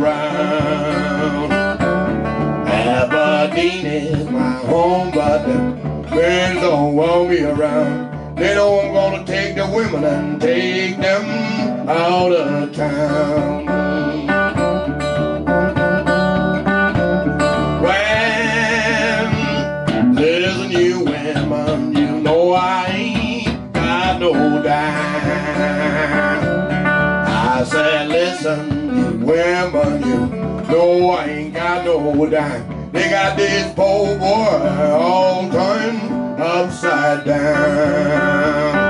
around. Aberdeen is my home, but the men don't want me around. They know I'm gonna take the women and take them out of town. When there's a new woman, you know I ain't got no dime. I said, listen, you women, you know I ain't got no dime. They got this poor boy all turned upside down.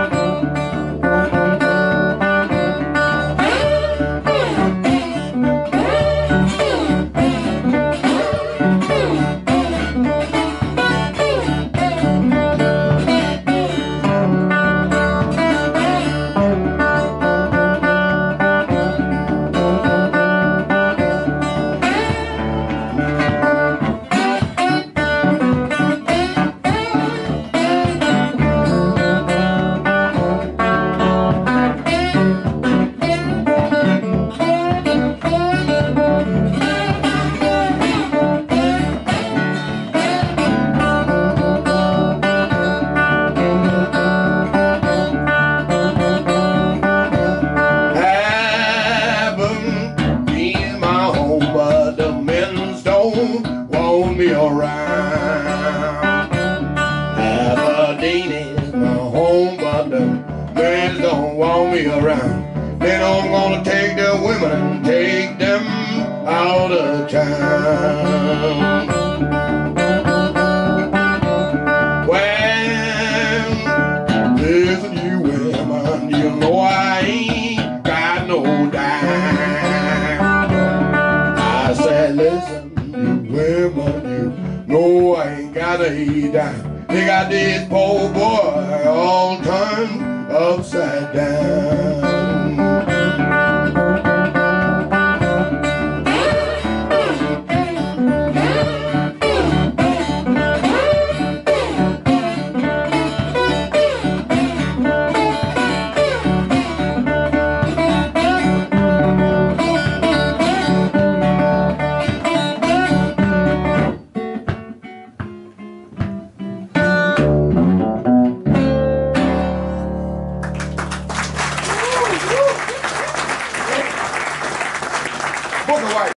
Want me around. Aberdeen is my home, but the men don't want me around. They know I'm gonna take the women and take them out of town. When there's a new woman, you know I ain't got no dime. I said, listen, women, you know I ain't got a dime. They got this poor boy all turned upside down.